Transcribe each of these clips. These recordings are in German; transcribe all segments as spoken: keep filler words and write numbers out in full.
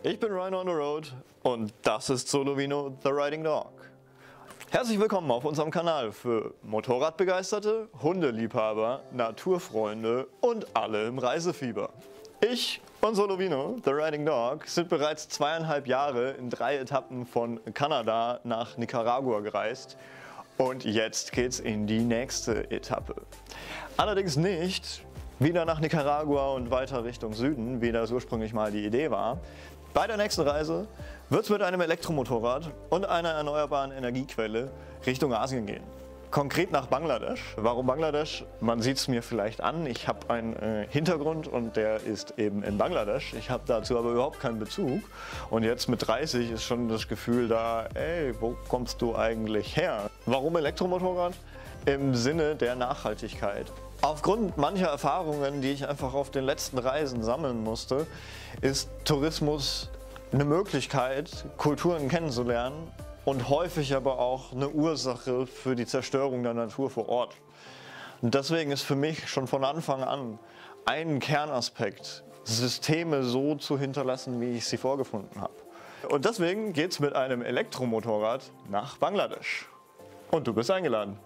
Ich bin Rhino on the Road und das ist Solovino, The Riding Dog. Herzlich willkommen auf unserem Kanal für Motorradbegeisterte, Hundeliebhaber, Naturfreunde und alle im Reisefieber. Ich und Solovino, The Riding Dog, sind bereits zweieinhalb Jahre in drei Etappen von Kanada nach Nicaragua gereist und jetzt geht's in die nächste Etappe. Allerdings nicht wieder nach Nicaragua und weiter Richtung Süden, wie das ursprünglich mal die Idee war. Bei der nächsten Reise wird es mit einem Elektromotorrad und einer erneuerbaren Energiequelle Richtung Asien gehen. Konkret nach Bangladesch. Warum Bangladesch? Man sieht es mir vielleicht an. Ich habe einen äh, Hintergrund und der ist eben in Bangladesch. Ich habe dazu aber überhaupt keinen Bezug. Und jetzt mit dreißig ist schon das Gefühl da, ey, wo kommst du eigentlich her? Warum Elektromotorrad? Im Sinne der Nachhaltigkeit. Aufgrund mancher Erfahrungen, die ich einfach auf den letzten Reisen sammeln musste, ist Tourismus eine Möglichkeit, Kulturen kennenzulernen und häufig aber auch eine Ursache für die Zerstörung der Natur vor Ort. Und deswegen ist für mich schon von Anfang an ein Kernaspekt, Systeme so zu hinterlassen, wie ich sie vorgefunden habe. Und deswegen geht es mit einem Elektromotorrad nach Bangladesch. Und du bist eingeladen.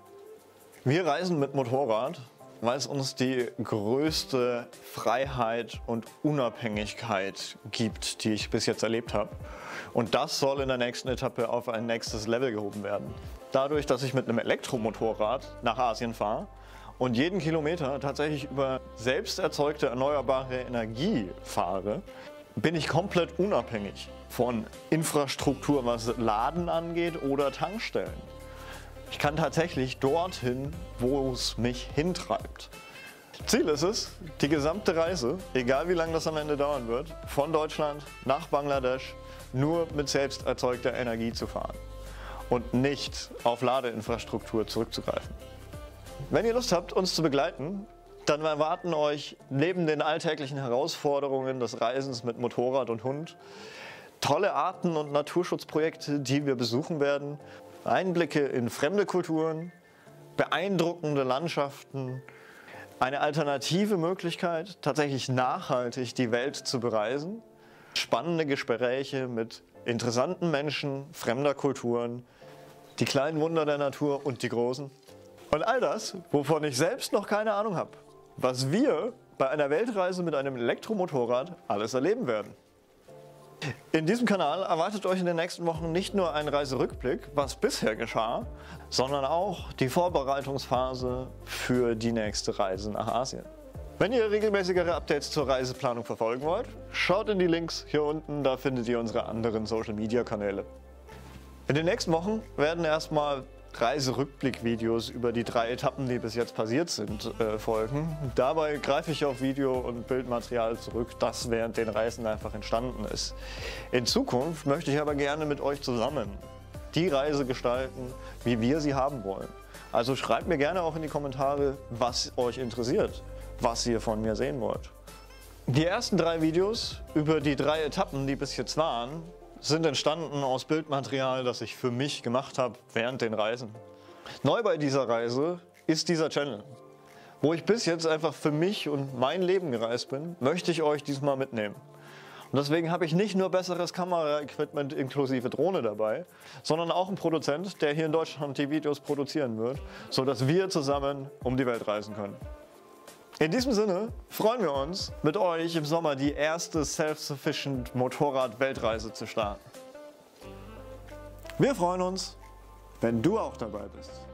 Wir reisen mit Motorrad, weil es uns die größte Freiheit und Unabhängigkeit gibt, die ich bis jetzt erlebt habe. Und das soll in der nächsten Etappe auf ein nächstes Level gehoben werden. Dadurch, dass ich mit einem Elektromotorrad nach Asien fahre und jeden Kilometer tatsächlich über selbst erzeugte erneuerbare Energie fahre, bin ich komplett unabhängig von Infrastruktur, was Laden angeht oder Tankstellen. Ich kann tatsächlich dorthin, wo es mich hintreibt. Ziel ist es, die gesamte Reise, egal wie lange das am Ende dauern wird, von Deutschland nach Bangladesch nur mit selbst erzeugter Energie zu fahren und nicht auf Ladeinfrastruktur zurückzugreifen. Wenn ihr Lust habt, uns zu begleiten, dann erwarten euch neben den alltäglichen Herausforderungen des Reisens mit Motorrad und Hund tolle Arten- und Naturschutzprojekte, die wir besuchen werden. Einblicke in fremde Kulturen, beeindruckende Landschaften, eine alternative Möglichkeit, tatsächlich nachhaltig die Welt zu bereisen, spannende Gespräche mit interessanten Menschen fremder Kulturen, die kleinen Wunder der Natur und die großen. Und all das, wovon ich selbst noch keine Ahnung habe, was wir bei einer Weltreise mit einem Elektromotorrad alles erleben werden. In diesem Kanal erwartet euch in den nächsten Wochen nicht nur ein Reiserückblick, was bisher geschah, sondern auch die Vorbereitungsphase für die nächste Reise nach Asien. Wenn ihr regelmäßigere Updates zur Reiseplanung verfolgen wollt, schaut in die Links hier unten, da findet ihr unsere anderen Social Media Kanäle. In den nächsten Wochen werden erstmal Reiserückblick-Videos über die drei Etappen, die bis jetzt passiert sind, äh, folgen. Dabei greife ich auf Video- und Bildmaterial zurück, das während den Reisen einfach entstanden ist. In Zukunft möchte ich aber gerne mit euch zusammen die Reise gestalten, wie wir sie haben wollen. Also schreibt mir gerne auch in die Kommentare, was euch interessiert, was ihr von mir sehen wollt. Die ersten drei Videos über die drei Etappen, die bis jetzt waren, sind entstanden aus Bildmaterial, das ich für mich gemacht habe während den Reisen. Neu bei dieser Reise ist dieser Channel. Wo ich bis jetzt einfach für mich und mein Leben gereist bin, möchte ich euch diesmal mitnehmen. Und deswegen habe ich nicht nur besseres Kameraequipment inklusive Drohne dabei, sondern auch einen Produzent, der hier in Deutschland die Videos produzieren wird, sodass wir zusammen um die Welt reisen können. In diesem Sinne freuen wir uns, mit euch im Sommer die erste Self-Sufficient Motorrad-Weltreise zu starten. Wir freuen uns, wenn du auch dabei bist.